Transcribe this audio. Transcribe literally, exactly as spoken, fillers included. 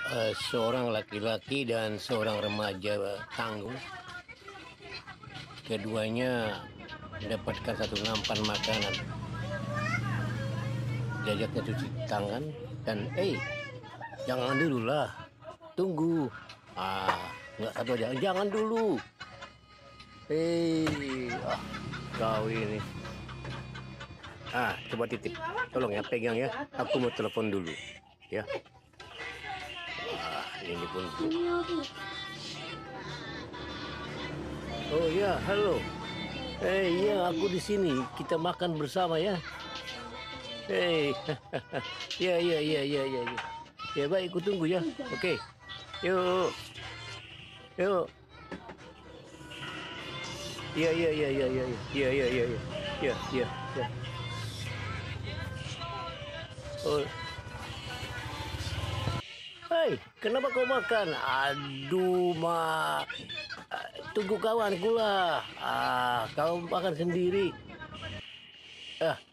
Eh, seorang laki-laki dan seorang remaja tangguh. Keduanya mendapatkan satu nampan makanan. Diajaknya cuci tangan dan eh jangan dulu lah, tunggu. Ah, nggak satu aja, jangan dulu. Eh, ah, kau ini. Ah, coba titip. Tolong ya, pegang ya. Aku mau telepon dulu. Ya. Ah, ini pun. Oh ya, halo. Eh, iya, aku di sini. Kita makan bersama ya. Hei, ya, ya, ya, ya, ya, ya. Ya baik, aku tunggu ya. Oke, yuk, yuk. Ya, ya, ya, ya, ya, ya, ya, ya, ya, ya, ya, ya. Oh, hei, kenapa kau makan? Aduh, ma, tunggu kawanku lah. Ah, kau makan sendiri. Ah,